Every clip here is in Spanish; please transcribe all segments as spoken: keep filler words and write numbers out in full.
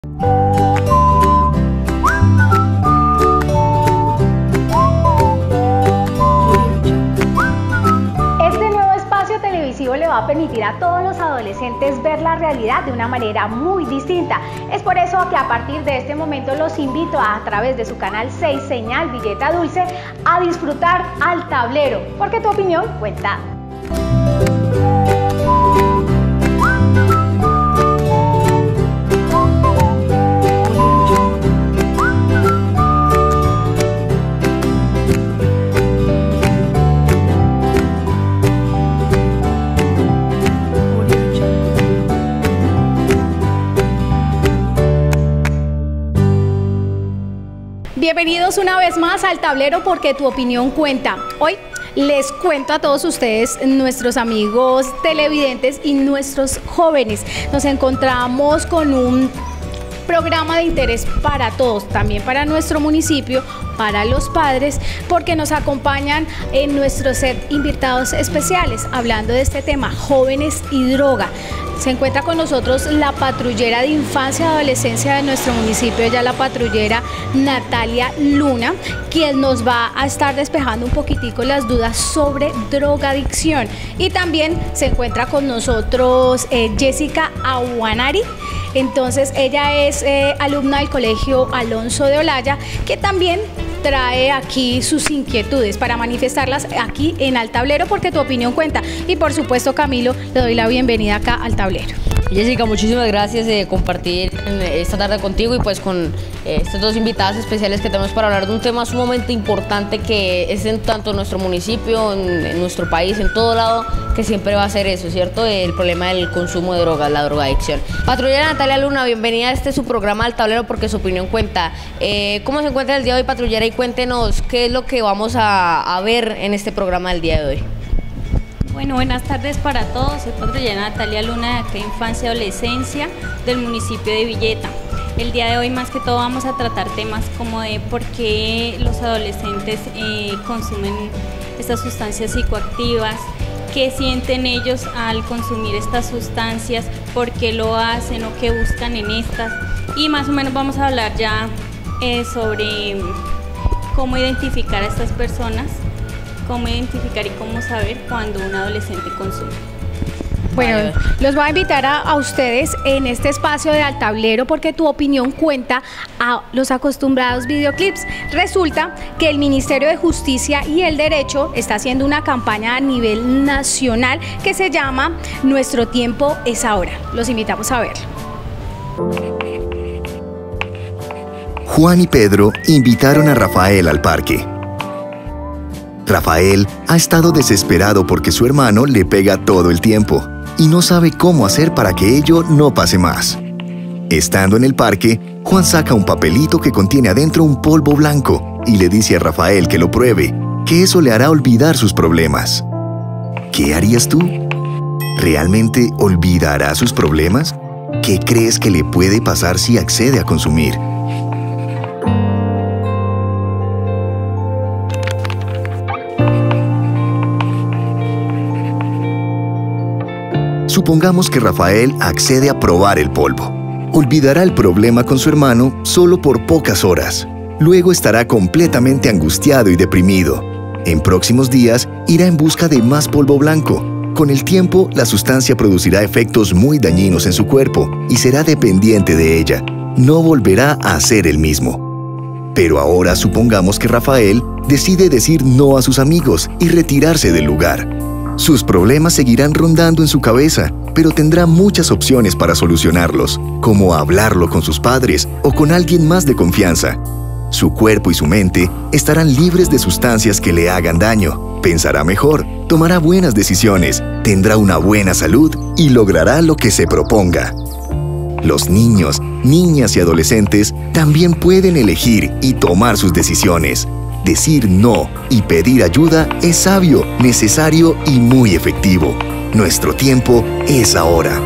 Le va a permitir a todos los adolescentes ver la realidad de una manera muy distinta. Es por eso que a partir de este momento los invito a, a través de su canal seis Señal Villeta Dulce a disfrutar Al Tablero, porque tu opinión cuenta. Bienvenidos una vez más al Tablero, porque tu opinión cuenta. Hoy les cuento a todos ustedes, nuestros amigos televidentes y nuestros jóvenes, nos encontramos con un programa de interés para todos, también para nuestro municipio, para los padres, porque nos acompañan en nuestro set invitados especiales hablando de este tema, jóvenes y droga. Se encuentra con nosotros la patrullera de infancia y adolescencia de nuestro municipio, ella la patrullera Natalia Luna, quien nos va a estar despejando un poquitico las dudas sobre drogadicción. Y también se encuentra con nosotros eh, Jessica Aguanari. Entonces ella es eh, alumna del Colegio Alonso de Olaya, que también trae aquí sus inquietudes para manifestarlas aquí en Al Tablero, porque tu opinión cuenta. Y por supuesto, Camilo, le doy la bienvenida acá al Tablero. Jessica, muchísimas gracias de compartir esta tarde contigo y pues con eh, estas dos invitadas especiales que tenemos para hablar de un tema sumamente importante que es en tanto nuestro municipio, en, en nuestro país, en todo lado, que siempre va a ser eso, ¿cierto? El problema del consumo de drogas, la drogadicción. Patrullera Natalia Luna, bienvenida a este su programa Al Tablero, porque su opinión cuenta. Eh, ¿Cómo se encuentra el día de hoy, patrullera? Y cuéntenos qué es lo que vamos a, a ver en este programa del día de hoy. Bueno, buenas tardes para todos. Soy patrullera Natalia Luna de acá Infancia y Adolescencia del municipio de Villeta. El día de hoy más que todo vamos a tratar temas como de por qué los adolescentes eh, consumen estas sustancias psicoactivas, qué sienten ellos al consumir estas sustancias, por qué lo hacen o qué buscan en estas, y más o menos vamos a hablar ya eh, sobre cómo identificar a estas personas, cómo identificar y cómo saber cuando un adolescente consume. Bueno, los voy a invitar a, a ustedes en este espacio de Al Tablero, porque tu opinión cuenta, a los acostumbrados videoclips. Resulta que el Ministerio de Justicia y el Derecho está haciendo una campaña a nivel nacional que se llama Nuestro tiempo es ahora. Los invitamos a verlo. Juan y Pedro invitaron a Rafael al parque. Rafael ha estado desesperado porque su hermano le pega todo el tiempo y no sabe cómo hacer para que ello no pase más. Estando en el parque, Juan saca un papelito que contiene adentro un polvo blanco y le dice a Rafael que lo pruebe, que eso le hará olvidar sus problemas. ¿Qué harías tú? ¿Realmente olvidará sus problemas? ¿Qué crees que le puede pasar si accede a consumir? Supongamos que Rafael accede a probar el polvo. Olvidará el problema con su hermano solo por pocas horas. Luego estará completamente angustiado y deprimido. En próximos días irá en busca de más polvo blanco. Con el tiempo, la sustancia producirá efectos muy dañinos en su cuerpo y será dependiente de ella. No volverá a ser el mismo. Pero ahora supongamos que Rafael decide decir no a sus amigos y retirarse del lugar. Sus problemas seguirán rondando en su cabeza, pero tendrá muchas opciones para solucionarlos, como hablarlo con sus padres o con alguien más de confianza. Su cuerpo y su mente estarán libres de sustancias que le hagan daño, pensará mejor, tomará buenas decisiones, tendrá una buena salud y logrará lo que se proponga. Los niños, niñas y adolescentes también pueden elegir y tomar sus decisiones. Decir no y pedir ayuda es sabio, necesario y muy efectivo. Nuestro tiempo es ahora.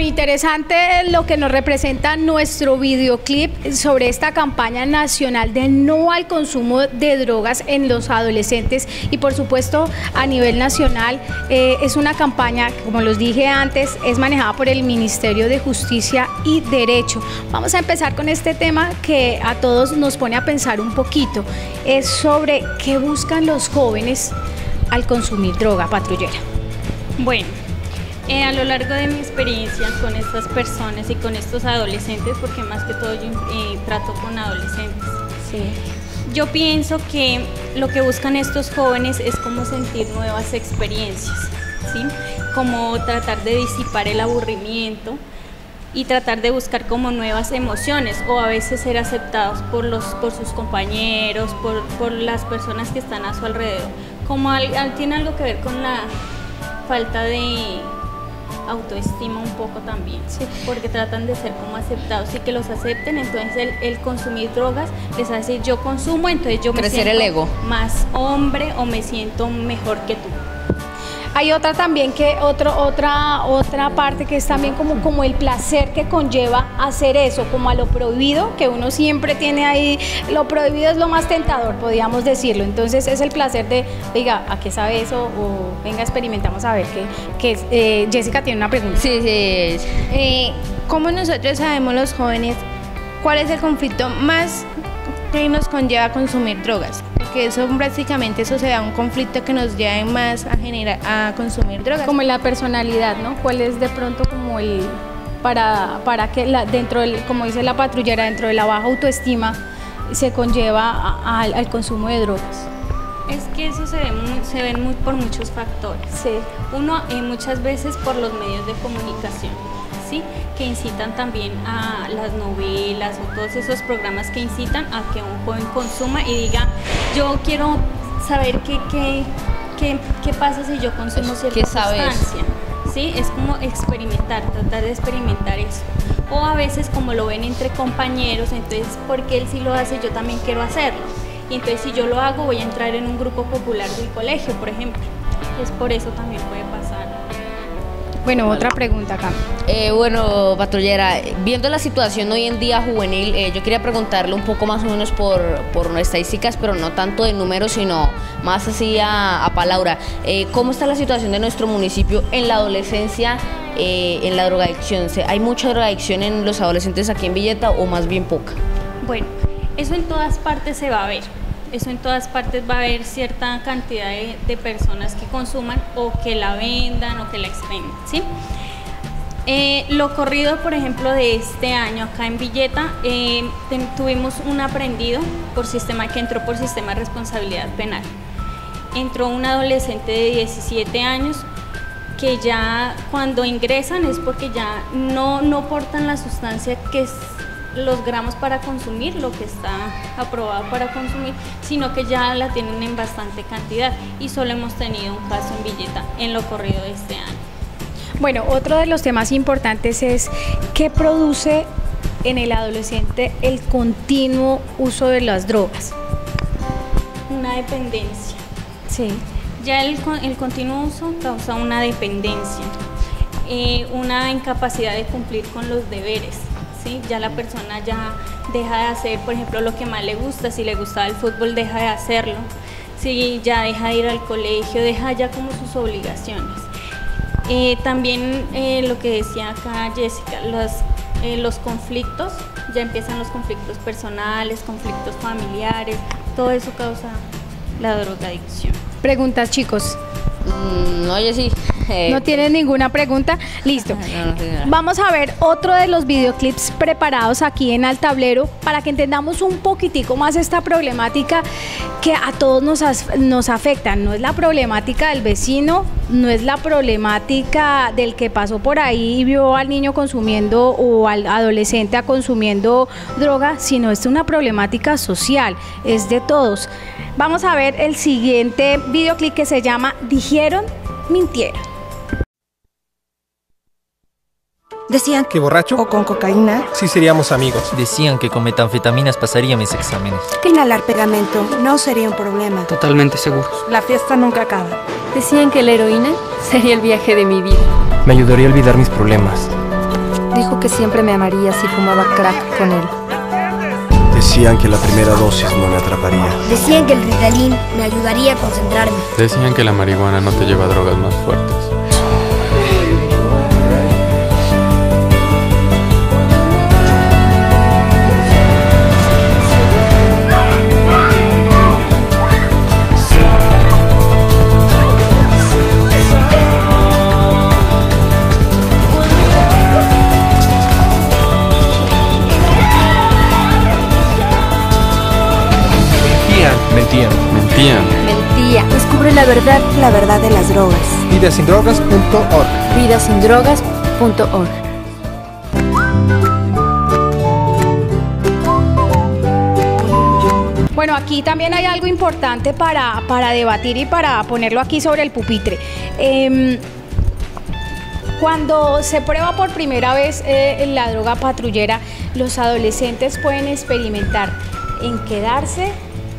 interesante lo que nos representa nuestro videoclip sobre esta campaña nacional de no al consumo de drogas en los adolescentes y por supuesto a nivel nacional. Eh, es una campaña que, como los dije antes, es manejada por el Ministerio de Justicia y Derecho. Vamos a empezar con este tema que a todos nos pone a pensar un poquito. Es sobre qué buscan los jóvenes al consumir droga, patrullera. Bueno, eh, a lo largo de mi experiencia con estas personas y con estos adolescentes, porque más que todo yo eh, trato con adolescentes, Sí. yo pienso que lo que buscan estos jóvenes es como sentir nuevas experiencias, ¿sí? Como tratar de disipar el aburrimiento y tratar de buscar como nuevas emociones o a veces ser aceptados por, los, por sus compañeros, por, por las personas que están a su alrededor. Como al, al, tiene algo que ver con la falta de autoestima un poco también, ¿sí? Porque tratan de ser como aceptados y que los acepten, entonces el, el consumir drogas les hace decir yo consumo, entonces yo me crecer siento el ego, más hombre o me siento mejor que tú. Hay otra también que otro, otra, otra parte que es también como, como el placer que conlleva hacer eso, como a lo prohibido, que uno siempre tiene ahí, lo prohibido es lo más tentador, podríamos decirlo. Entonces es el placer de, oiga, ¿a qué sabe eso? O venga, experimentamos a ver qué, qué es. Eh, Jessica tiene una pregunta. Sí, sí. Eh, ¿Cómo nosotros sabemos los jóvenes cuál es el conflicto más que nos conlleva a consumir drogas? Porque eso prácticamente eso se da un conflicto que nos lleva más a generar a consumir drogas. Como en la personalidad, ¿no? ¿Cuál es de pronto como el para para que la, dentro del, como dice la patrullera, dentro de la baja autoestima se conlleva a, a, al consumo de drogas? Es que eso se ve muy, se ven muy por muchos factores. Sí. Uno, eh, muchas veces por los medios de comunicación, ¿sí? Que incitan también a las novelas o todos esos programas que incitan a que un joven consuma y diga, yo quiero saber qué, qué, qué, qué pasa si yo consumo cierta sustancia. ¿Sí? Es como experimentar, tratar de experimentar eso. O a veces como lo ven entre compañeros, entonces porque él sí lo hace, yo también quiero hacerlo. Y entonces si yo lo hago voy a entrar en un grupo popular del colegio, por ejemplo. Es por eso también puede pasar. Bueno, otra pregunta acá. Eh, bueno, patrullera, viendo la situación hoy en día juvenil, eh, yo quería preguntarle un poco más o menos por, por estadísticas, pero no tanto de números, sino más así a, a palabra. Eh, ¿Cómo está la situación de nuestro municipio en la adolescencia, eh, en la drogadicción? ¿Hay mucha drogadicción en los adolescentes aquí en Villeta o más bien poca? Bueno, eso en todas partes se va a ver. Eso en todas partes va a haber cierta cantidad de, de personas que consuman o que la vendan o que la expendan, ¿sí? Eh, lo corrido, por ejemplo, de este año acá en Villeta, eh, ten, tuvimos un aprendido por sistema que entró por sistema de responsabilidad penal. Entró un adolescente de diecisiete años que ya cuando ingresan es porque ya no, no portan la sustancia que es los gramos para consumir, lo que está aprobado para consumir, sino que ya la tienen en bastante cantidad y solo hemos tenido un caso en Villeta en lo corrido de este año. Bueno, otro de los temas importantes es qué produce en el adolescente el continuo uso de las drogas. Una dependencia. Sí. Ya el, el continuo uso causa una dependencia, eh, una incapacidad de cumplir con los deberes. ¿Sí? Ya la persona ya deja de hacer, por ejemplo, lo que más le gusta. Si le gustaba el fútbol, deja de hacerlo. Si ya deja de ir al colegio, deja ya como sus obligaciones. Eh, también eh, lo que decía acá Jessica, los, eh, los conflictos, ya empiezan los conflictos personales, conflictos familiares, todo eso causa la drogadicción. Preguntas, chicos. Mm, no, yo sí. Eh, ¿No tienes ninguna pregunta? Listo. No, no, señora. Vamos a ver otro de los videoclips preparados aquí en Al Tablero para que entendamos un poquitico más esta problemática que a todos nos, nos afecta. No es la problemática del vecino, no es la problemática del que pasó por ahí y vio al niño consumiendo o al adolescente consumiendo droga, sino es una problemática social, es de todos. Vamos a ver el siguiente videoclip que se llama Dijeron, Mintieron. Decían que borracho o con cocaína sí seríamos amigos. Decían que con metanfetaminas pasaría mis exámenes. que inhalar pegamento no sería un problema. Totalmente seguros. La fiesta nunca acaba. Decían que la heroína sería el viaje de mi vida. Me ayudaría a olvidar mis problemas. Dijo que siempre me amaría si fumaba crack con él. Decían que la primera dosis no me atraparía. Decían que el Ritalin me ayudaría a concentrarme. Decían que la marihuana no te lleva a drogas más fuertes. Mentían. Mentían. Mentía. Descubre la verdad, La verdad de las drogas. Vidasindrogas punto org. Vidasindrogas punto org. Bueno, aquí también hay algo importante para, para debatir y para ponerlo aquí sobre el pupitre. Eh, Cuando se prueba por primera vez eh, la droga patrullera, los adolescentes pueden experimentar en quedarse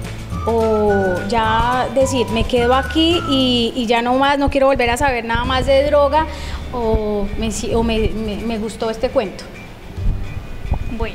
o ya decir, me quedo aquí y, y ya no más, no quiero volver a saber nada más de droga, o me, o me, me, me gustó este cuento. Bueno,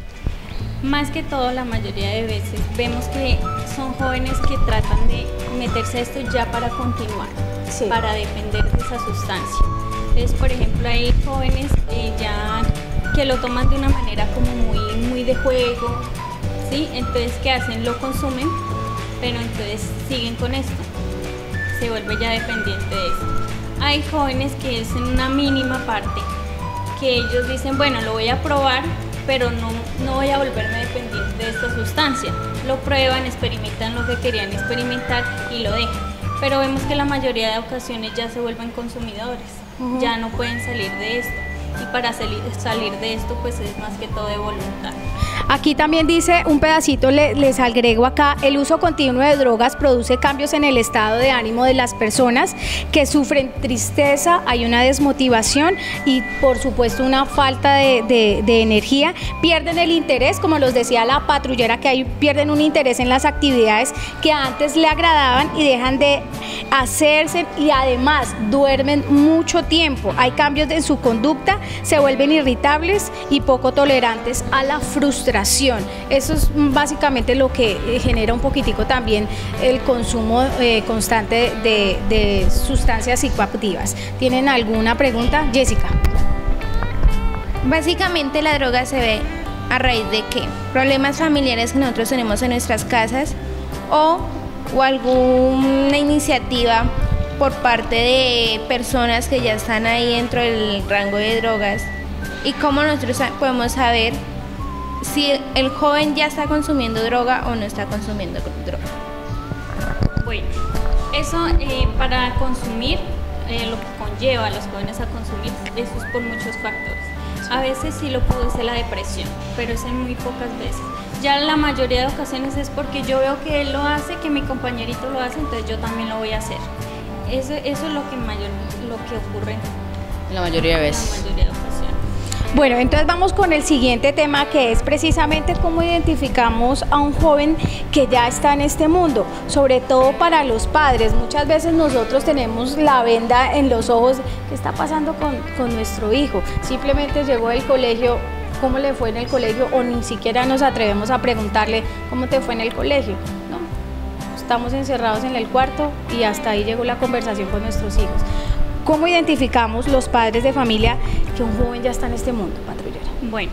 más que todo, la mayoría de veces vemos que son jóvenes que tratan de meterse a esto ya para continuar, Sí. para depender de esa sustancia. Entonces, por ejemplo, hay jóvenes eh, ya que lo toman de una manera como muy, muy de juego, ¿sí? Entonces, ¿qué hacen? Lo consumen, pero entonces siguen con esto, se vuelve ya dependiente de esto. Hay jóvenes que es en una mínima parte, que ellos dicen, bueno, lo voy a probar, pero no, no voy a volverme dependiente de esta sustancia. Lo prueban, experimentan lo que querían experimentar y lo dejan. Pero vemos que la mayoría de ocasiones ya se vuelven consumidores, uh-huh. ya no pueden salir de esto. Y para salir, salir de esto, pues es más que todo de voluntad. Aquí también dice un pedacito, le, les agrego acá, el uso continuo de drogas produce cambios en el estado de ánimo de las personas que sufren tristeza, hay una desmotivación y por supuesto una falta de, de, de energía, pierden el interés, como los decía la patrullera, que hay, pierden un interés en las actividades que antes le agradaban y dejan de hacerse, y además duermen mucho tiempo, hay cambios en su conducta, se vuelven irritables y poco tolerantes a la frustración. Eso es básicamente lo que genera un poquitico también el consumo eh, constante de, de sustancias psicoactivas. ¿Tienen alguna pregunta? Jessica. Básicamente la droga se ve a raíz de qué? Problemas familiares que nosotros tenemos en nuestras casas o, o alguna iniciativa por parte de personas que ya están ahí dentro del rango de drogas. ¿Y cómo nosotros podemos saber si el joven ya está consumiendo droga o no está consumiendo droga? Bueno, eso eh, para consumir, eh, lo que conlleva a los jóvenes a consumir, eso es por muchos factores. A veces sí lo produce la depresión, pero es en muy pocas veces. Ya la mayoría de ocasiones es porque yo veo que él lo hace, que mi compañerito lo hace, entonces yo también lo voy a hacer. Eso, eso es lo que, mayor, lo que ocurre la mayoría de veces. La mayoría de ocasiones. Bueno, entonces vamos con el siguiente tema, que es precisamente cómo identificamos a un joven que ya está en este mundo, sobre todo para los padres. Muchas veces nosotros tenemos la venda en los ojos, ¿qué está pasando con, con nuestro hijo? Simplemente llegó del colegio, ¿cómo le fue en el colegio? O ni siquiera nos atrevemos a preguntarle cómo te fue en el colegio, ¿no? Estamos encerrados en el cuarto y hasta ahí llegó la conversación con nuestros hijos. ¿Cómo identificamos los padres de familia que un joven ya está en este mundo, patrullera? Bueno,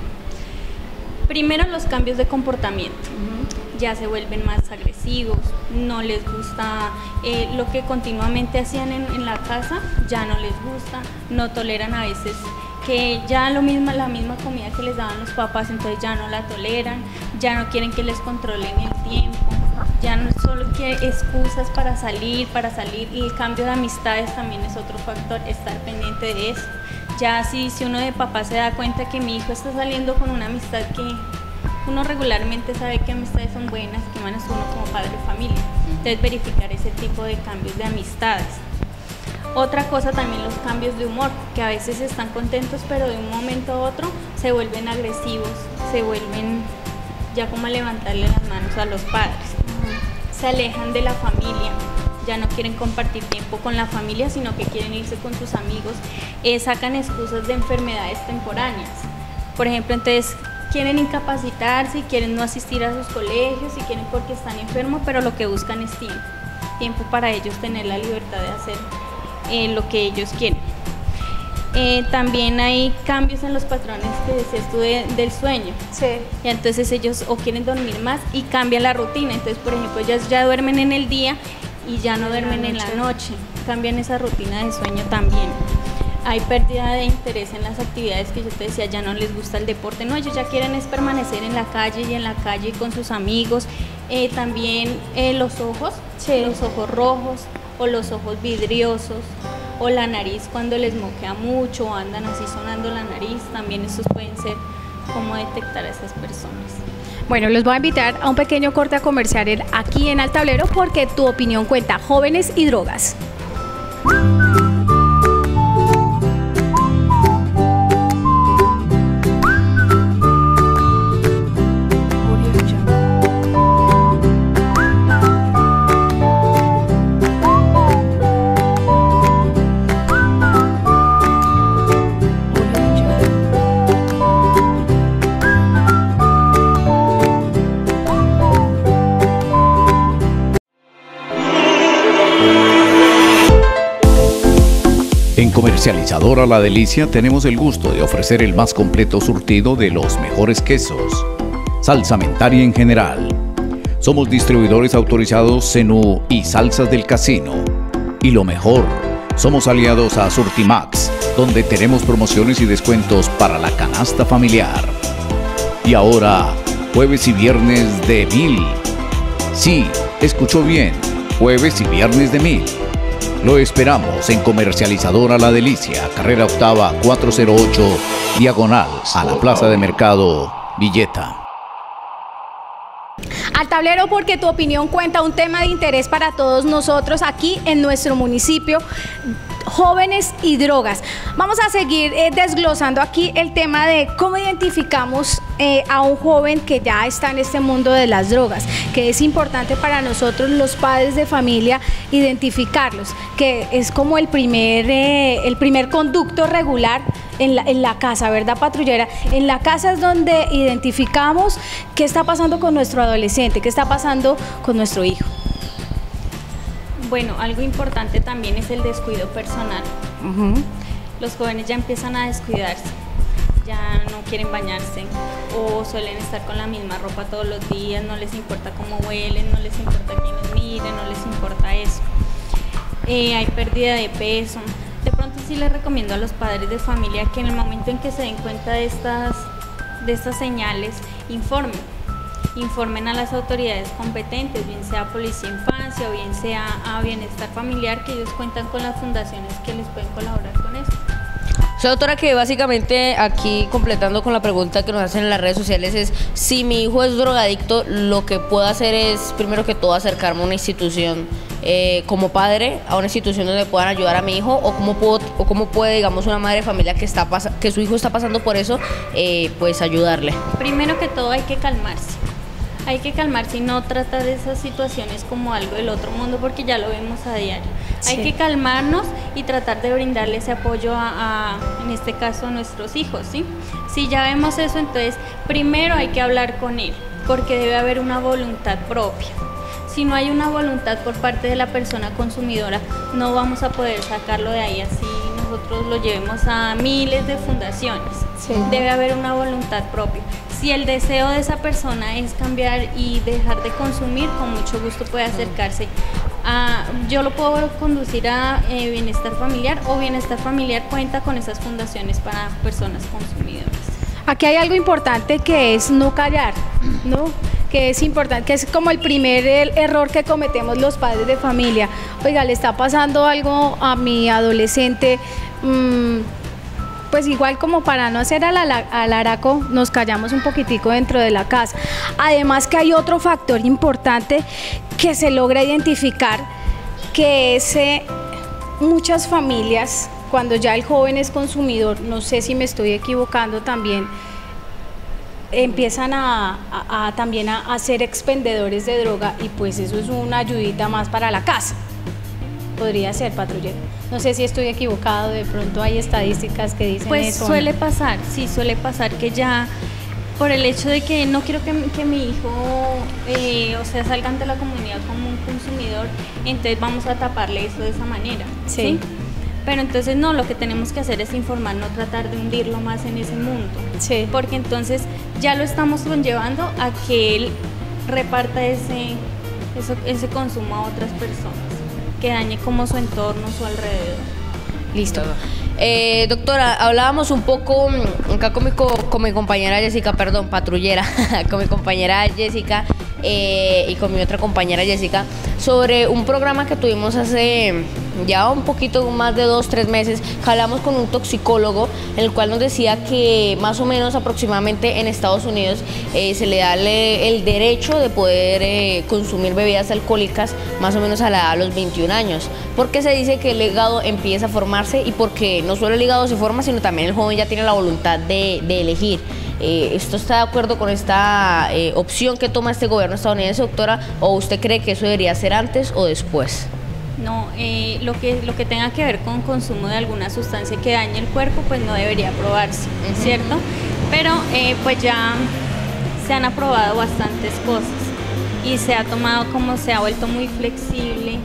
primero los cambios de comportamiento. Uh-huh. Ya se vuelven más agresivos, no les gusta eh, lo que continuamente hacían en, en la casa, ya no les gusta, no toleran a veces que ya lo mismo, la misma comida que les daban los papás, entonces ya no la toleran, ya no quieren que les controlen el tiempo, ya no solo quieren excusas para salir, para salir, y el cambio de amistades también es otro factor, estar pendiente de eso. Ya si, si uno de papá se da cuenta que mi hijo está saliendo con una amistad que uno regularmente sabe que amistades son buenas, que más uno como padre de familia, entonces verificar ese tipo de cambios de amistades. Otra cosa también los cambios de humor, que a veces están contentos pero de un momento a otro se vuelven agresivos, se vuelven ya como a levantarle las manos a los padres, se alejan de la familia, ya no quieren compartir tiempo con la familia, sino que quieren irse con sus amigos, eh, sacan excusas de enfermedades temporáneas. Por ejemplo, entonces quieren incapacitarse, quieren no asistir a sus colegios, y quieren porque están enfermos, pero lo que buscan es tiempo, tiempo para ellos tener la libertad de hacer eh, lo que ellos quieren. Eh, también hay cambios en los patrones que decías tú de, del sueño. Sí. Y entonces ellos o quieren dormir más y cambian la rutina. Entonces, por ejemplo, ellas ya duermen en el día y ya no duermen en la noche. Cambian esa rutina de sueño también. Hay pérdida de interés en las actividades que yo te decía, ya no les gusta el deporte. No, ellos ya quieren es permanecer en la calle y en la calle con sus amigos. Eh, también eh, los ojos, sí. los ojos rojos o los ojos vidriosos, o la nariz cuando les moquea mucho o andan así sonando la nariz, también estos pueden ser cómo detectar a esas personas. Bueno, los voy a invitar a un pequeño corte comercial aquí en Al Tablero, porque tu opinión cuenta. Jóvenes y drogas. En Comercializadora La Delicia tenemos el gusto de ofrecer el más completo surtido de los mejores quesos, salsamentaria en general. Somos distribuidores autorizados Zenú y Salsas del Casino. Y lo mejor, somos aliados a Surtimax, donde tenemos promociones y descuentos para la canasta familiar. Y ahora, jueves y viernes de mil. Sí, escuchó bien, jueves y viernes de mil. Lo esperamos en Comercializadora La Delicia, carrera octava cuatrocientos ocho, diagonal a la Plaza de Mercado, Villeta. Al Tablero, porque tu opinión cuenta, un tema de interés para todos nosotros aquí en nuestro municipio. Jóvenes y drogas. Vamos a seguir eh, desglosando aquí el tema de cómo identificamos eh, a un joven que ya está en este mundo de las drogas, que es importante para nosotros los padres de familia identificarlos, que es como el primer, eh, el primer conducto regular en la, en la casa, ¿verdad, patrullera? En la casa es donde identificamos qué está pasando con nuestro adolescente, qué está pasando con nuestro hijo. Bueno, algo importante también es el descuido personal. Uh-huh. Los jóvenes ya empiezan a descuidarse, ya no quieren bañarse o suelen estar con la misma ropa todos los días, no les importa cómo huelen, no les importa quién los mire, no les importa eso. Eh, hay pérdida de peso. De pronto sí les recomiendo a los padres de familia que en el momento en que se den cuenta de estas, de estas señales, informen. informen a las autoridades competentes, bien sea Policía Infancia o bien sea a Bienestar Familiar, que ellos cuentan con las fundaciones que les pueden colaborar con esto. O sea, doctora, que básicamente aquí, completando con la pregunta que nos hacen en las redes sociales, es si mi hijo es drogadicto, lo que puedo hacer es, primero que todo, acercarme a una institución eh, como padre, a una institución donde puedan ayudar a mi hijo, o cómo, puedo, o cómo puede, digamos, una madre de familia que, está que su hijo está pasando por eso, eh, pues ayudarle. Primero que todo hay que calmarse. Hay que calmarse y no tratar de esas situaciones como algo del otro mundo, porque ya lo vemos a diario. Sí. Hay que calmarnos y tratar de brindarle ese apoyo a, a, en este caso, a nuestros hijos, ¿sí? Si ya vemos eso, entonces primero hay que hablar con él, porque debe haber una voluntad propia. Si no hay una voluntad por parte de la persona consumidora, no vamos a poder sacarlo de ahí así nosotros lo llevemos a miles de fundaciones. Sí. Debe haber una voluntad propia. Si el deseo de esa persona es cambiar y dejar de consumir, con mucho gusto puede acercarse a, yo lo puedo conducir a eh, Bienestar Familiar, o Bienestar Familiar cuenta con esas fundaciones para personas consumidoras. Aquí hay algo importante, que es no callar, ¿no? Que es importante, que es como el primer el error que cometemos los padres de familia. Oiga, le está pasando algo a mi adolescente, mmm, pues igual como para no hacer al, al araco, nos callamos un poquitico dentro de la casa. Además que hay otro factor importante que se logra identificar, que es eh, muchas familias, cuando ya el joven es consumidor, no sé si me estoy equivocando también, empiezan a, a, a también a, a ser expendedores de droga, y pues eso es una ayudita más para la casa. podría ser, patrullero. No sé si estoy equivocado, de pronto hay estadísticas que dicen pues eso. suele pasar, sí, suele pasar que ya por el hecho de que no quiero que, que mi hijo, eh, o sea, salga ante la comunidad como un consumidor, entonces vamos a taparle eso de esa manera, ¿sí? ¿sí? Pero entonces no, lo que tenemos que hacer es informar, no tratar de hundirlo más en ese mundo, sí. porque entonces ya lo estamos conllevando a que él reparta ese, eso, ese consumo a otras personas, que dañe como su entorno, su alrededor. Listo. Eh, doctora, hablábamos un poco acá con mi, con mi compañera Jessica, perdón, patrullera, con mi compañera Jessica eh, y con mi otra compañera Jessica, sobre un programa que tuvimos hace ya un poquito más de dos, tres meses, que hablamos con un toxicólogo, en el cual nos decía que más o menos aproximadamente en Estados Unidos eh, se le da el, el derecho de poder eh, consumir bebidas alcohólicas más o menos a, la, a los veintiún años, porque se dice que el hígado empieza a formarse y porque no solo el hígado se forma, sino también el joven ya tiene la voluntad de, de elegir. Eh, ¿Esto está de acuerdo con esta eh, opción que toma este gobierno estadounidense, doctora, o usted cree que eso debería ser antes o después? No, eh, lo que lo que tenga que ver con consumo de alguna sustancia que dañe el cuerpo, pues no debería aprobarse, uh-huh. ¿cierto? Pero eh, pues ya se han aprobado bastantes cosas y se ha tomado como se ha vuelto muy flexible,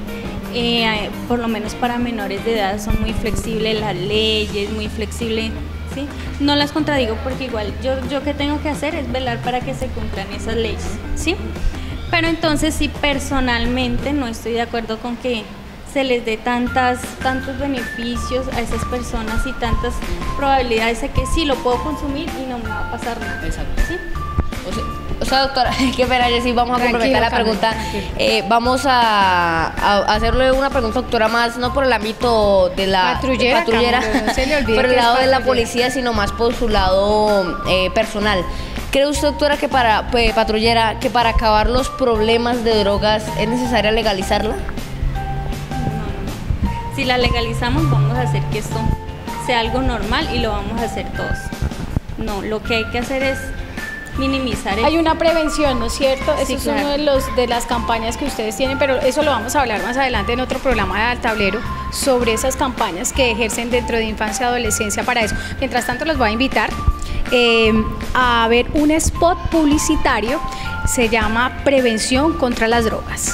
eh, por lo menos para menores de edad son muy flexibles las leyes, muy flexible, ¿sí? No las contradigo porque igual yo, yo que tengo que hacer es velar para que se cumplan esas leyes, ¿sí? Pero entonces sí, personalmente no estoy de acuerdo con que se les dé tantas, tantos beneficios a esas personas y tantas probabilidades de que sí lo puedo consumir y no me va a pasar nada. Exacto. ¿Sí? O sea, o sea doctora, qué pena, sí, vamos a complementar la pregunta. Eh, vamos a, a hacerle una pregunta, doctora, más no por el ámbito de la patrullera, patrullera Camilo, no se le olvide por el que lado es de la patrullera. policía, sino más por su lado eh, personal. ¿Cree usted, doctora, que para, pues, patrullera, que para acabar los problemas de drogas es necesaria legalizarla? Si la legalizamos vamos a hacer que esto sea algo normal y lo vamos a hacer todos. No, lo que hay que hacer es minimizar el... Hay una prevención, ¿no es cierto? Sí, Eso es claro. uno de, los, de las campañas que ustedes tienen, pero eso lo vamos a hablar más adelante en otro programa de Al Tablero, sobre esas campañas que ejercen dentro de infancia y adolescencia para eso. Mientras tanto, los voy a invitar eh, a ver un spot publicitario, se llama Prevención contra las Drogas.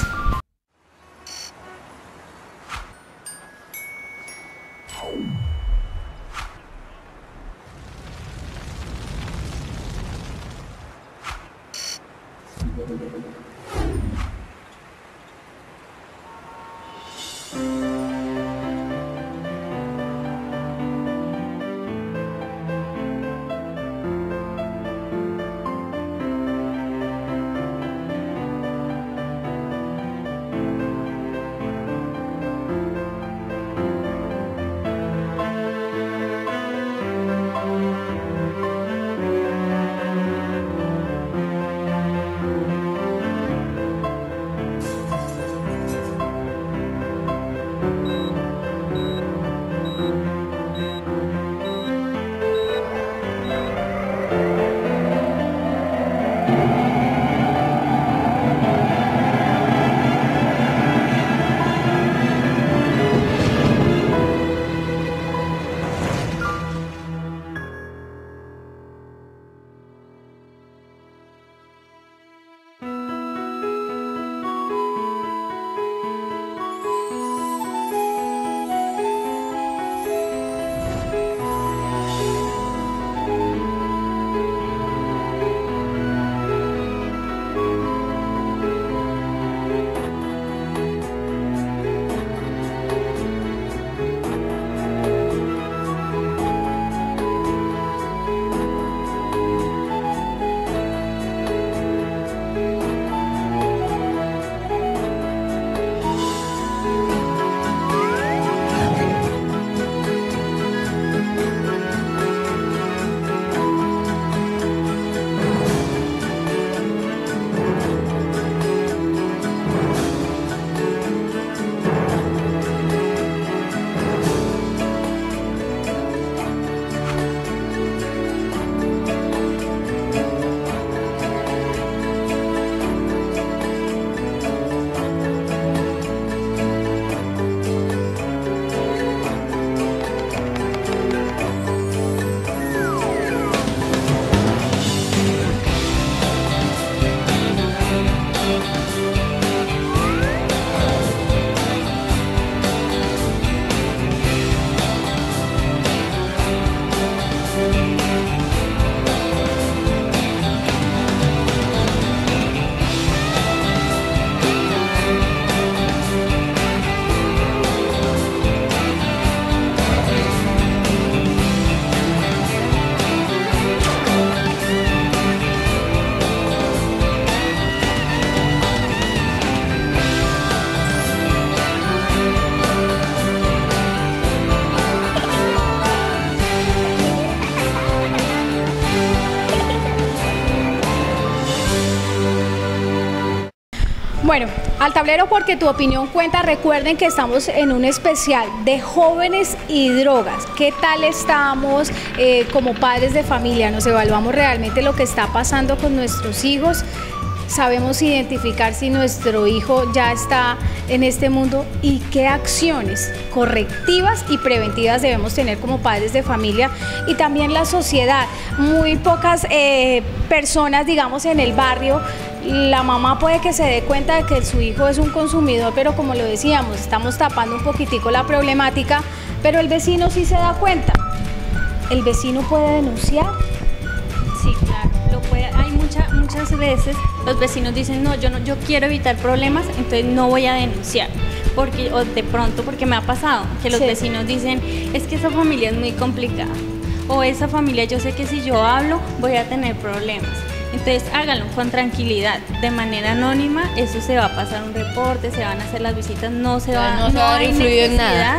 Bueno, al tablero porque tu opinión cuenta. Recuerden que estamos en un especial de jóvenes y drogas. ¿Qué tal estamos eh, como padres de familia? Nos evaluamos realmente lo que está pasando con nuestros hijos. Sabemos identificar si nuestro hijo ya está en este mundo y qué acciones correctivas y preventivas debemos tener como padres de familia, y también la sociedad. Muy pocas eh, personas, digamos, en el barrio, la mamá puede que se dé cuenta de que su hijo es un consumidor, pero como lo decíamos, estamos tapando un poquitico la problemática, pero el vecino sí se da cuenta. ¿El vecino puede denunciar? Sí, claro, lo puede. Hay mucha, muchas veces los vecinos dicen, no, yo no, yo quiero evitar problemas, entonces no voy a denunciar. Porque, o de pronto, porque me ha pasado, que los sí. vecinos dicen, es que esa familia es muy complicada, o esa familia yo sé que si yo hablo voy a tener problemas. Entonces háganlo con tranquilidad, de manera anónima, eso se va a pasar un reporte, se van a hacer las visitas, no se va, no, no se va a influir en nada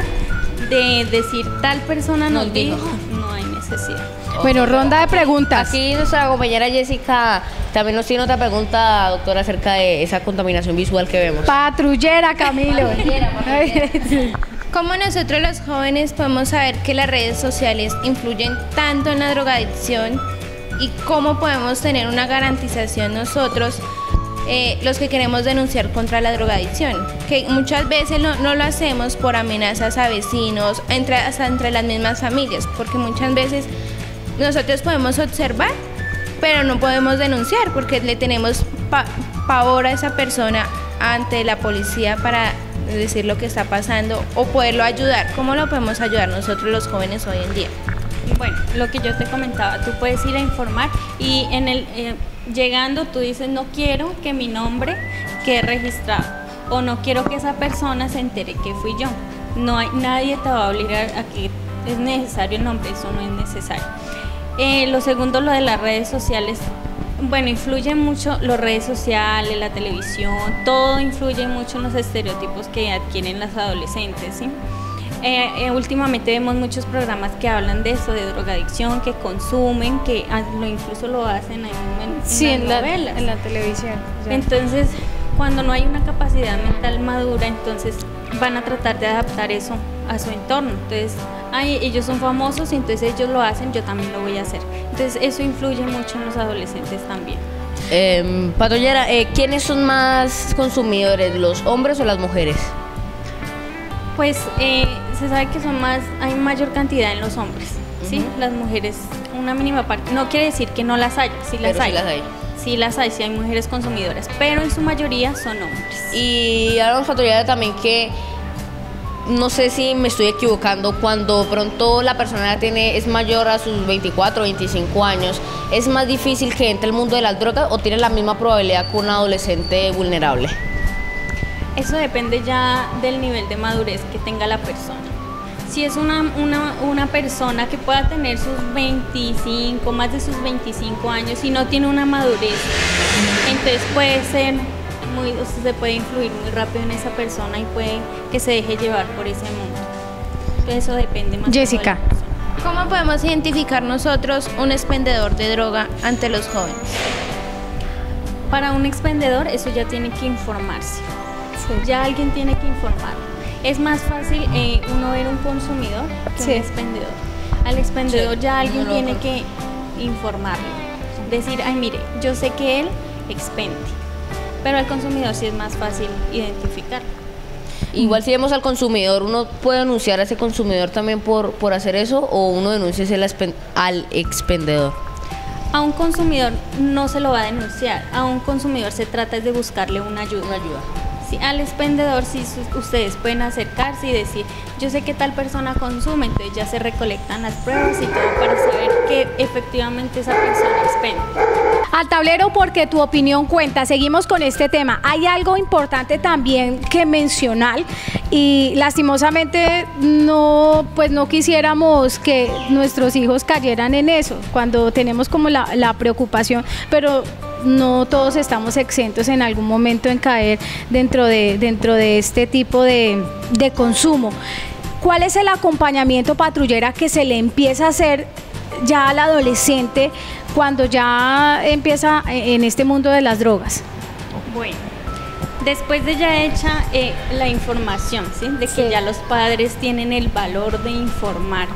de decir tal persona nos dijo, no hay necesidad. Bueno, ronda de preguntas. Aquí nuestra compañera Jessica también nos tiene otra pregunta, doctora, acerca de esa contaminación visual que vemos. Patrullera, Camilo. Patrullera, patrullera. ¿Cómo nosotros los jóvenes podemos saber que las redes sociales influyen tanto en la drogadicción y cómo podemos tener una garantización nosotros, eh, los que queremos denunciar contra la drogadicción? Que muchas veces no, no lo hacemos por amenazas a vecinos, entre, hasta entre las mismas familias, porque muchas veces nosotros podemos observar, pero no podemos denunciar porque le tenemos pa pavor a esa persona ante la policía para decir lo que está pasando o poderlo ayudar. ¿Cómo lo podemos ayudar nosotros los jóvenes hoy en día? Bueno, lo que yo te comentaba, tú puedes ir a informar y en el eh, llegando tú dices, no quiero que mi nombre quede registrado o no quiero que esa persona se entere que fui yo. No hay, nadie te va a obligar a que es necesario el nombre, eso no es necesario. Eh, lo segundo, lo de las redes sociales. Bueno, influyen mucho las redes sociales, la televisión, todo influye mucho en los estereotipos que adquieren las adolescentes, ¿sí? Eh, eh, últimamente vemos muchos programas que hablan de eso, de drogadicción, que consumen, que lo, incluso lo hacen ahí en, en, sí, en, en, las la, novelas. en la televisión. Ya. Entonces, cuando no hay una capacidad mental madura, entonces van a tratar de adaptar eso a su entorno. Entonces, ay, ellos son famosos, entonces ellos lo hacen, yo también lo voy a hacer. Entonces, eso influye mucho en los adolescentes también. Eh, Patrullera, eh, ¿quiénes son más consumidores, los hombres o las mujeres? Pues eh, se sabe que son más, hay mayor cantidad en los hombres, ¿sí? Uh-huh. Las mujeres, una mínima parte, no quiere decir que no las haya, sí las pero hay. Sí las hay. Sí las hay, sí hay mujeres consumidoras, pero en su mayoría son hombres. Y hablamos, Patrullera, también que, no sé si me estoy equivocando, cuando pronto la persona tiene, es mayor a sus veinticuatro, veinticinco años, ¿es más difícil que entre el mundo de las drogas o tiene la misma probabilidad que un adolescente vulnerable? Eso depende ya del nivel de madurez que tenga la persona. Si es una, una, una persona que pueda tener sus veinticinco, más de sus veinticinco años y no tiene una madurez, entonces puede ser muy, o sea, se puede influir muy rápido en esa persona y puede que se deje llevar por ese mundo. Entonces eso depende más. Jessica, ¿cómo podemos identificar nosotros un expendedor de droga ante los jóvenes? Para un expendedor eso ya tiene que informarse. Ya alguien tiene que informar. Es más fácil eh, uno ver un consumidor que sí. un expendedor. Al expendedor sí. ya alguien no tiene lo... que informarle. Decir, ay mire, yo sé que él expende. Pero al consumidor sí es más fácil identificarlo. Igual si vemos al consumidor, ¿uno puede denunciar a ese consumidor también por, por hacer eso o uno denuncia al expendedor? A un consumidor no se lo va a denunciar, a un consumidor se trata de buscarle una ayuda. Una ayuda. Sí, al expendedor sí ustedes pueden acercarse y decir, yo sé que tal persona consume, entonces ya se recolectan las pruebas y todo para saber que efectivamente esa persona expende. Al tablero, porque tu opinión cuenta. Seguimos con este tema. Hay algo importante también que mencionar y lastimosamente no, pues no quisiéramos que nuestros hijos cayeran en eso cuando tenemos como la, la preocupación, pero no todos estamos exentos en algún momento en caer dentro de, dentro de este tipo de, de consumo. ¿Cuál es el acompañamiento, patrullera, que se le empieza a hacer ya al adolescente cuando ya empieza en este mundo de las drogas? Bueno, después de ya hecha eh, la información, ¿sí? De que sí. Ya los padres tienen el valor de informar,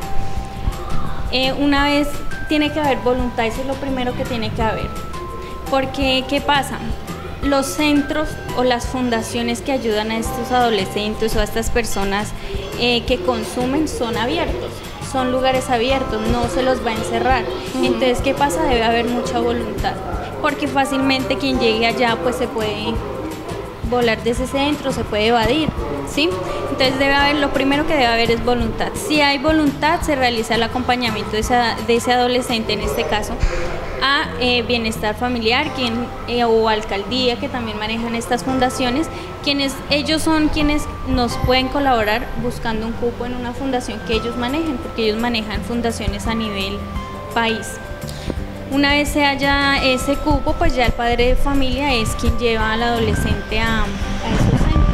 eh, una vez tiene que haber voluntad, eso es lo primero que tiene que haber. Porque, ¿qué pasa? Los centros o las fundaciones que ayudan a estos adolescentes o a estas personas eh, que consumen son abiertos, son lugares abiertos, no se los va a encerrar. Uh-huh. Entonces, ¿qué pasa? Debe haber mucha voluntad, porque fácilmente quien llegue allá pues se puede volar de ese centro, se puede evadir, ¿sí? Entonces debe haber, lo primero que debe haber es voluntad. Si hay voluntad, se realiza el acompañamiento de, esa, de ese adolescente, en este caso, a eh, bienestar familiar, quien, eh, o alcaldía, que también manejan estas fundaciones, quienes ellos son quienes nos pueden colaborar buscando un cupo en una fundación que ellos manejen, porque ellos manejan fundaciones a nivel país. Una vez se haya ese cupo, pues ya el padre de familia es quien lleva al adolescente a, a esos centros.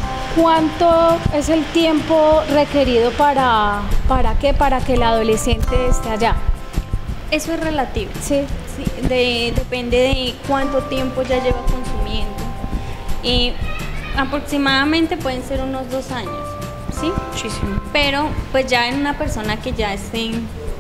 ¿Cuánto es el tiempo requerido para, para qué? Para que el adolescente esté allá. Eso es relativo. Sí. Sí, de, depende de cuánto tiempo ya lleva consumiendo. Eh, aproximadamente pueden ser unos dos años, ¿sí? Muchísimo. Pero pues ya en una persona que ya esté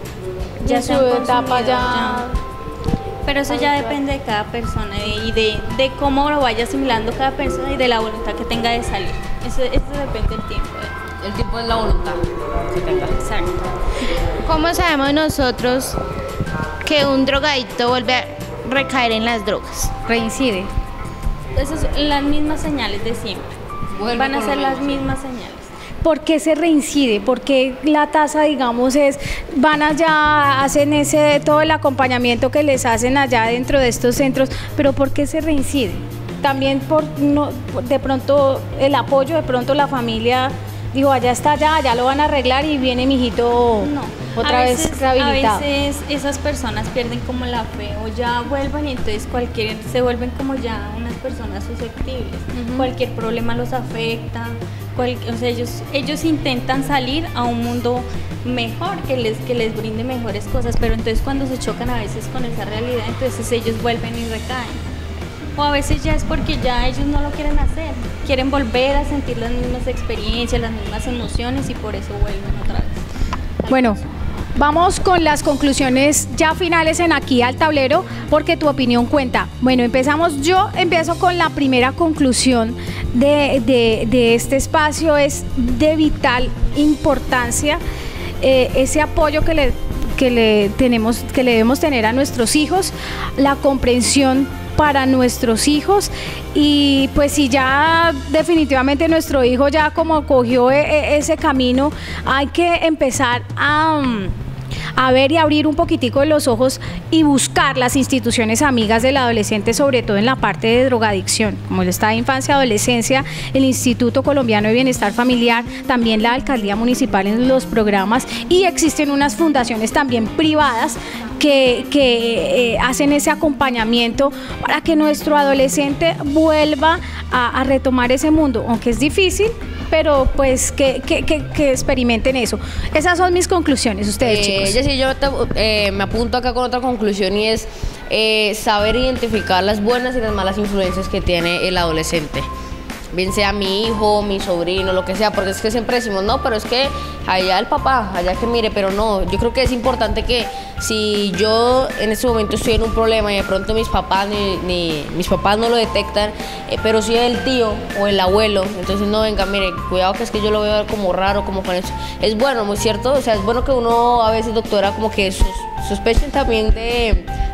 ya en su etapa ya... ya... Pero eso ya depende de cada persona y de, de cómo lo vaya asimilando cada persona y de la voluntad que tenga de salir. Eso, eso depende del tiempo. El tiempo es la voluntad que tenga. Exacto. ¿Cómo sabemos nosotros que un drogadicto vuelve a recaer en las drogas? Reincide. Esas son las mismas señales de siempre. Vuelve Van a ser las mismas señales. ¿Por qué se reincide? ¿Por qué la tasa, digamos, es, van allá, hacen ese, todo el acompañamiento que les hacen allá dentro de estos centros, pero ¿por qué se reincide? También por, no, de pronto, el apoyo, de pronto la familia, digo, allá está, allá, allá lo van a arreglar y viene mi hijito no. otra veces, vez rehabilitado. A veces esas personas pierden como la fe o ya vuelven y entonces cualquier, se vuelven como ya unas personas susceptibles. Uh-huh. Cualquier problema los afecta. Cual, o sea, ellos, ellos intentan salir a un mundo mejor, que les, que les brinde mejores cosas, pero entonces cuando se chocan a veces con esa realidad, entonces ellos vuelven y recaen. O a veces ya es porque ya ellos no lo quieren hacer, quieren volver a sentir las mismas experiencias, las mismas emociones y por eso vuelven otra vez. Bueno, vamos con las conclusiones ya finales en Aquí al Tablero, porque tu opinión cuenta. Bueno, empezamos, yo empiezo con la primera conclusión de, de, de este espacio. Es de vital importancia eh, ese apoyo que le, que le tenemos, que le debemos tener a nuestros hijos, la comprensión para nuestros hijos, y pues si ya definitivamente nuestro hijo ya como cogió e, ese camino, hay que empezar a... a ver y abrir un poquitico los ojos y buscar las instituciones amigas del adolescente, sobre todo en la parte de drogadicción, como el Estado de Infancia y Adolescencia, el Instituto Colombiano de Bienestar Familiar, también la Alcaldía Municipal en los programas, y existen unas fundaciones también privadas que, que eh, hacen ese acompañamiento para que nuestro adolescente vuelva a, a retomar ese mundo, aunque es difícil, pero pues que, que, que, que experimenten eso. Esas son mis conclusiones, ustedes eh, chicos. Jessy, yo te, eh, me apunto acá con otra conclusión, y es eh, saber identificar las buenas y las malas influencias que tiene el adolescente. Bien sea mi hijo, mi sobrino, lo que sea, porque es que siempre decimos, no, pero es que allá el papá, allá que mire, pero no, yo creo que es importante que si yo en este momento estoy en un problema y de pronto mis papás ni, ni mis papás no lo detectan, eh, pero si es el tío o el abuelo, entonces no, venga, mire, cuidado que es que yo lo veo como raro, como con eso. Es bueno, muy cierto, o sea, es bueno que uno a veces, doctora, como que sus, sospechen también de,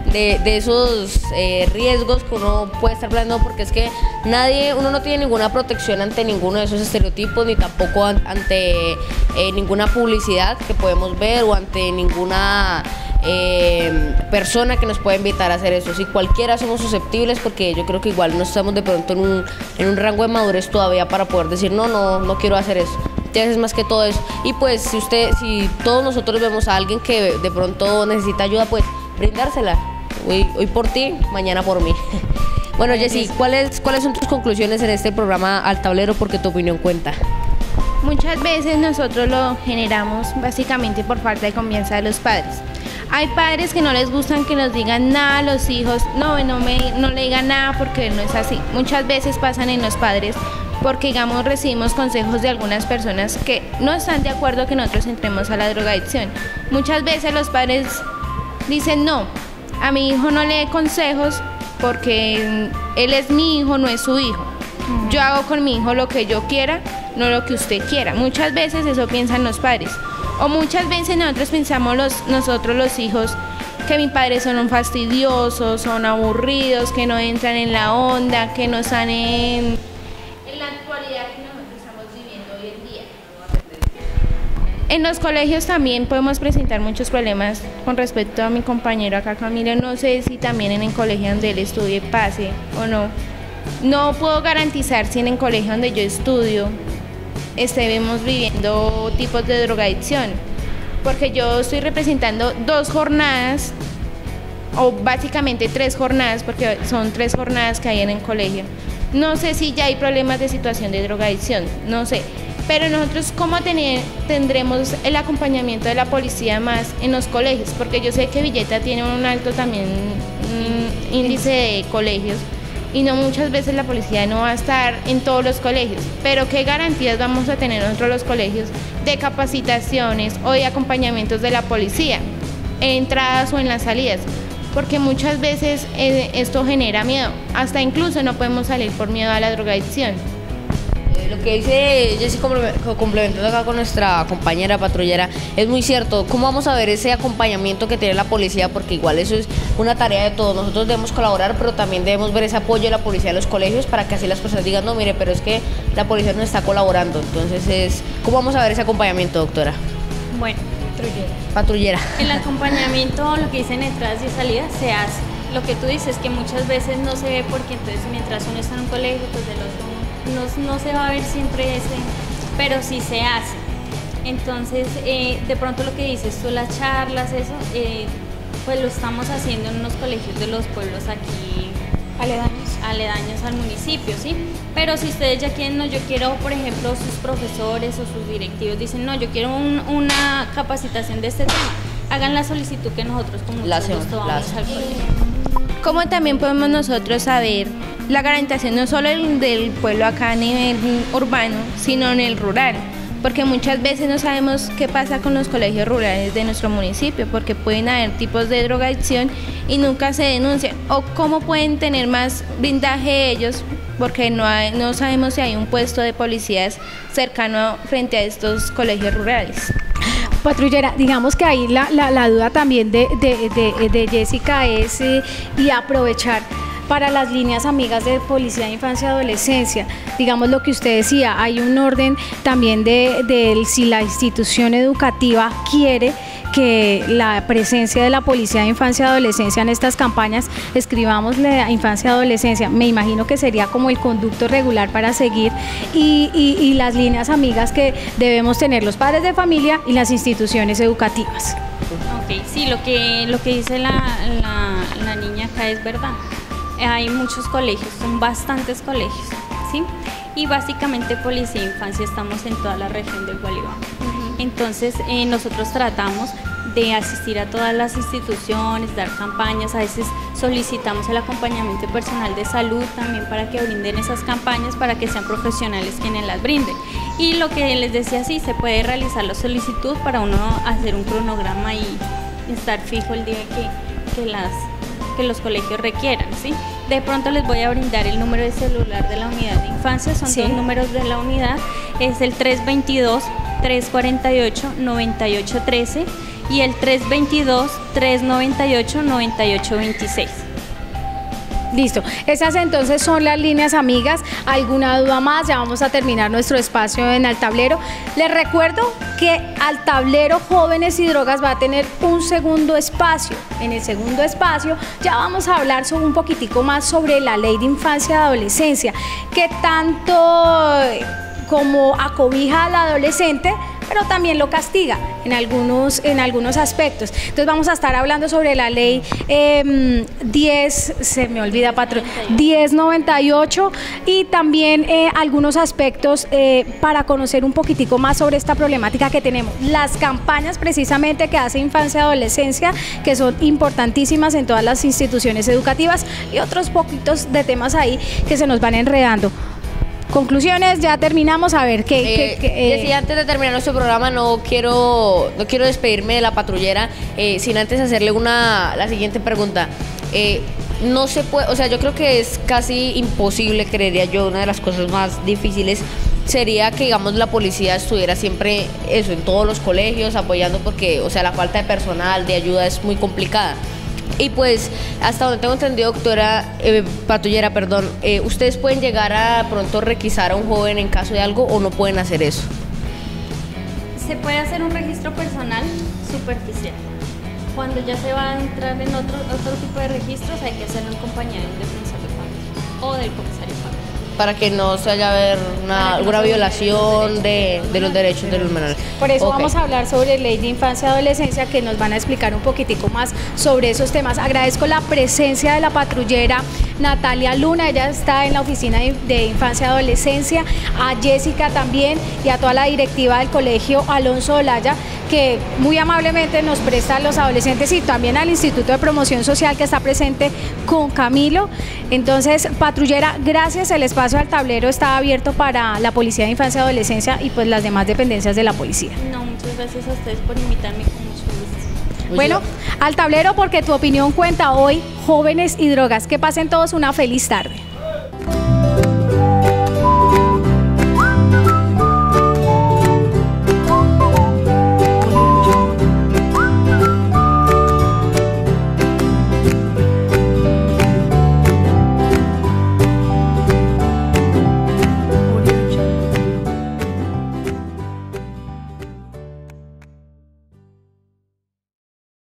de, de esos eh, riesgos que uno puede estar planeando, porque es que nadie, uno no tiene ninguna protección ante ninguno de esos estereotipos, ni tampoco an, ante eh, ninguna publicidad que podemos ver o ante ninguna eh, persona que nos pueda invitar a hacer eso. Si cualquiera somos susceptibles, porque yo creo que igual no estamos de pronto en un, en un rango de madurez todavía para poder decir no, no, no quiero hacer eso. Es más que todo eso. Y pues si usted, si todos nosotros vemos a alguien que de pronto necesita ayuda, pues brindársela. Hoy, hoy por ti, mañana por mí. Bueno, Jessy, ¿cuáles, ¿cuáles son tus conclusiones en este programa Al Tablero? Porque tu opinión cuenta. Muchas veces nosotros lo generamos básicamente por falta de confianza de los padres. Hay padres que no les gustan que nos digan nada a los hijos, no, no, me, no le digan nada porque no es así. Muchas veces pasan en los padres porque, digamos, recibimos consejos de algunas personas que no están de acuerdo que nosotros entremos a la drogadicción. Muchas veces los padres dicen, no, a mi hijo no le dé consejos porque él es mi hijo, no es su hijo. Yo hago con mi hijo lo que yo quiera, no lo que usted quiera. Muchas veces eso piensan los padres. O muchas veces nosotros pensamos los, nosotros los hijos que mis padres son fastidiosos, son aburridos, que no entran en la onda, que no están en... en la actualidad que nosotros estamos viviendo hoy en día. En los colegios también podemos presentar muchos problemas con respecto a mi compañero acá, Camilo. No sé si también en el colegio donde él estudie pase o no. No puedo garantizar si en el colegio donde yo estudio estemos viviendo tipos de drogadicción, porque yo estoy representando dos jornadas, o básicamente tres jornadas, porque son tres jornadas que hay en el colegio. No sé si ya hay problemas de situación de drogadicción, no sé, pero nosotros cómo tener, tendremos el acompañamiento de la policía más en los colegios, porque yo sé que Villeta tiene un alto también mm, índice de colegios, y no muchas veces la policía no va a estar en todos los colegios, pero ¿qué garantías vamos a tener nosotros los colegios de capacitaciones o de acompañamientos de la policía, en entradas o en las salidas? Porque muchas veces eh, esto genera miedo, hasta incluso no podemos salir por miedo a la drogadicción. Lo que dice Jessy, complementando acá con nuestra compañera patrullera, es muy cierto. ¿Cómo vamos a ver ese acompañamiento que tiene la policía? Porque igual eso es una tarea de todos. Nosotros debemos colaborar, pero también debemos ver ese apoyo de la policía en los colegios para que así las personas digan, no, mire, pero es que la policía no está colaborando. Entonces, es ¿cómo vamos a ver ese acompañamiento, doctora? Bueno, patrullera. Patrullera. El acompañamiento, lo que dicen entradas y salidas, se hace. Lo que tú dices, que muchas veces no se ve porque entonces mientras uno está en un colegio, pues del otro No, no se va a ver siempre ese, pero sí se hace. Entonces, eh, de pronto lo que dices tú, las charlas, eso, eh, pues lo estamos haciendo en unos colegios de los pueblos aquí aledaños, aledaños al municipio, ¿sí? Pero si ustedes ya quieren, no, yo quiero, por ejemplo, sus profesores o sus directivos dicen, no, yo quiero un, una capacitación de este tema, hagan la solicitud que nosotros como mucho gusto vamos al colegio. ¿Cómo también podemos nosotros saber la garantización no solo del pueblo acá a nivel urbano, sino en el rural? Porque muchas veces no sabemos qué pasa con los colegios rurales de nuestro municipio, porque pueden haber tipos de drogadicción y nunca se denuncian. O cómo pueden tener más blindaje ellos, porque no, hay, no sabemos si hay un puesto de policías cercano frente a estos colegios rurales. Patrullera, digamos que ahí la, la, la duda también de, de, de, de Jessica es eh, y aprovechar para las líneas amigas de Policía de Infancia y Adolescencia. Digamos lo que usted decía, hay un orden también de, de si la institución educativa quiere que la presencia de la Policía de Infancia y Adolescencia en estas campañas, escribámosle a Infancia y Adolescencia, me imagino que sería como el conducto regular para seguir, y, y, y las líneas amigas que debemos tener los padres de familia y las instituciones educativas. Ok, sí, lo que, lo que dice la, la, la niña acá es verdad. Hay muchos colegios, son bastantes colegios, ¿sí? Y básicamente Policía de Infancia estamos en toda la región del Gualibán. Uh-huh. Entonces eh, nosotros tratamos de asistir a todas las instituciones, dar campañas, a veces solicitamos el acompañamiento personal de salud también para que brinden esas campañas, para que sean profesionales quienes las brinden. Y lo que les decía, sí, se puede realizar la solicitud para uno hacer un cronograma y estar fijo el día que, que las... que los colegios requieran, ¿sí? De pronto les voy a brindar el número de celular de la unidad de infancia, son sí. dos números de la unidad, es el tres dos dos, tres cuatro ocho, nueve ocho uno tres y el tres dos dos, tres nueve ocho, nueve ocho dos seis. Listo, esas entonces son las líneas amigas. ¿Alguna duda más? Ya vamos a terminar nuestro espacio en Al Tablero. Les recuerdo que Al Tablero Jóvenes y Drogas va a tener un segundo espacio. En el segundo espacio ya vamos a hablar sobre un poquitico más sobre la Ley de Infancia y Adolescencia, que tanto como acobija al adolescente, pero también lo castiga en algunos, en algunos aspectos. Entonces vamos a estar hablando sobre la ley eh, diez, se me olvida, patrón, diez noventa y ocho, y también eh, algunos aspectos eh, para conocer un poquitico más sobre esta problemática que tenemos. Las campañas precisamente que hace Infancia y Adolescencia, que son importantísimas en todas las instituciones educativas, y otros poquitos de temas ahí que se nos van enredando. Conclusiones, ya terminamos, a ver qué... Eh, qué, qué eh. Decía antes de terminar nuestro programa, no quiero, no quiero despedirme de la patrullera eh, sin antes hacerle una, la siguiente pregunta. Eh, no se puede, o sea, yo creo que es casi imposible, creería yo, una de las cosas más difíciles sería que, digamos, la policía estuviera siempre eso, en todos los colegios, apoyando, porque, o sea, la falta de personal, de ayuda es muy complicada. Y pues, hasta donde tengo entendido, doctora, eh, patrullera, perdón, eh, ¿ustedes pueden llegar a pronto requisar a un joven en caso de algo o no pueden hacer eso? Se puede hacer un registro personal superficial. Cuando ya se va a entrar en otro, otro tipo de registros, hay que hacerlo en compañía de un defensor de familia o del comisario de familia. Para que no se vaya a ver una, alguna violación de, de los derechos de los menores. Por eso okay. Vamos a hablar sobre Ley de Infancia y Adolescencia, que nos van a explicar un poquitico más sobre esos temas. Agradezco la presencia de la patrullera Natalia Luna, ella está en la Oficina de Infancia y Adolescencia, a Jessica también y a toda la directiva del Colegio Alonso Olaya, que muy amablemente nos presta a los adolescentes, y también al Instituto de Promoción Social, que está presente con Camilo. Entonces, patrullera, gracias. El espacio Al Tablero está abierto para la Policía de Infancia y Adolescencia y pues las demás dependencias de la policía. No, muchas gracias a ustedes por invitarme, con mucho gusto. Bueno, Al Tablero, porque tu opinión cuenta hoy, Jóvenes y Drogas. Que pasen todos una feliz tarde.